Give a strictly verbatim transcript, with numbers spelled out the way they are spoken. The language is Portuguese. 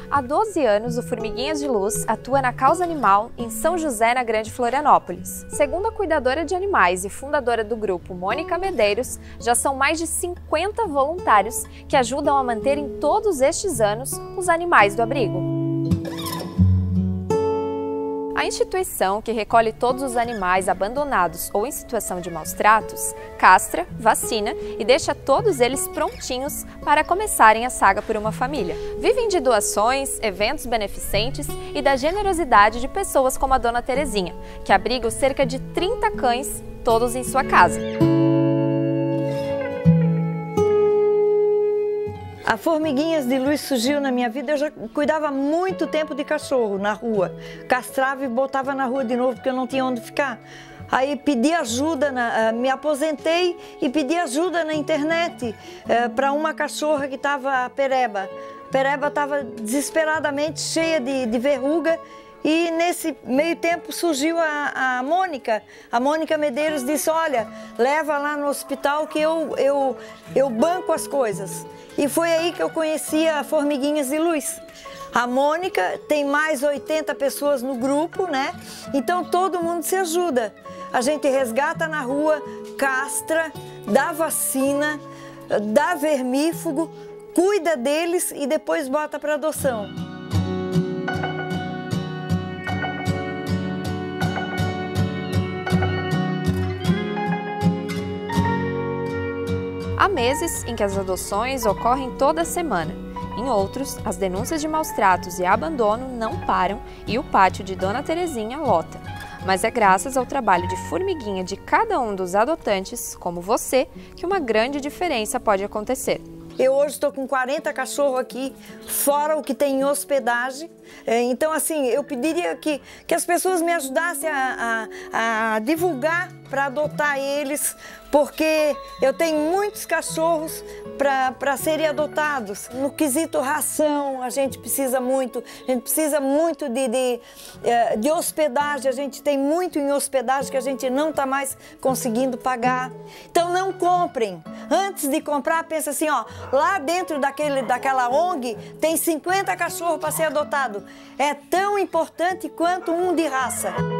Há doze anos, o Formiguinhas de Luz atua na causa animal em São José, na Grande Florianópolis. Segundo a cuidadora de animais e fundadora do grupo, Mônica Medeiros, já são mais de cinquenta voluntários que ajudam a manter em todos estes anos os animais do abrigo. A instituição, que recolhe todos os animais abandonados ou em situação de maus tratos, castra, vacina e deixa todos eles prontinhos para começarem a saga por uma família. Vivem de doações, eventos beneficentes e da generosidade de pessoas como a Dona Terezinha, que abriga cerca de trinta cães, todos em sua casa. A Formiguinhas de Luz surgiu na minha vida, eu já cuidava muito tempo de cachorro na rua. Castrava e botava na rua de novo porque eu não tinha onde ficar. Aí pedi ajuda, na, me aposentei e pedi ajuda na internet eh, para uma cachorra que estava pereba. Pereba estava desesperadamente cheia de, de verruga. E nesse meio tempo surgiu a, a Mônica, a Mônica Medeiros disse, olha, leva lá no hospital que eu, eu, eu banco as coisas. E foi aí que eu conheci a Formiguinhas de Luz. A Mônica tem mais oitenta pessoas no grupo, né? Então todo mundo se ajuda. A gente resgata na rua, castra, dá vacina, dá vermífugo, cuida deles e depois bota para adoção. Há meses em que as adoções ocorrem toda semana. Em outros, as denúncias de maus tratos e abandono não param e o pátio de Dona Terezinha lota. Mas é graças ao trabalho de formiguinha de cada um dos adotantes, como você, que uma grande diferença pode acontecer. Eu hoje estou com quarenta cachorros aqui, fora o que tem em hospedagem. Então, assim, eu pediria que, que as pessoas me ajudassem a, a, a divulgar para adotar eles, porque eu tenho muitos cachorros para serem adotados. No quesito ração, a gente precisa muito, a gente precisa muito de, de, de hospedagem, a gente tem muito em hospedagem que a gente não está mais conseguindo pagar. Então não comprem. Antes de comprar, pensa assim, ó, lá dentro daquele, daquela O N G tem cinquenta cachorros para ser adotado. É tão importante quanto um de raça.